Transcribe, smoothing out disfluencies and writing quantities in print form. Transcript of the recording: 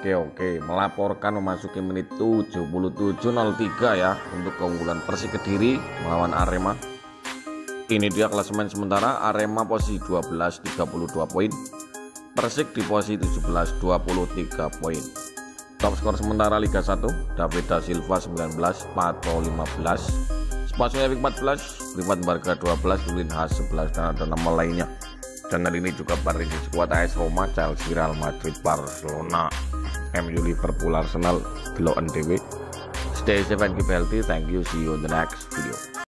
Oke, melaporkan memasuki menit 77.03 ya untuk keunggulan Persik Kediri melawan Arema. Ini dia klasemen sementara. Arema posisi 12 32 poin, Persik di posisi 17 23 poin. Top skor sementara Liga 1 David Da Silva 19, Pato 15, Spaso Epic 14, Privat Barga 12, Ulin Has 11, dan ada nama lainnya. Dan hari ini juga berisi skuad AS Roma, Chelsea, Real Madrid, Barcelona, MU, Liverpool, Arsenal, Below NTW. Stay safe and keep healthy. Thank you. See you in the next video.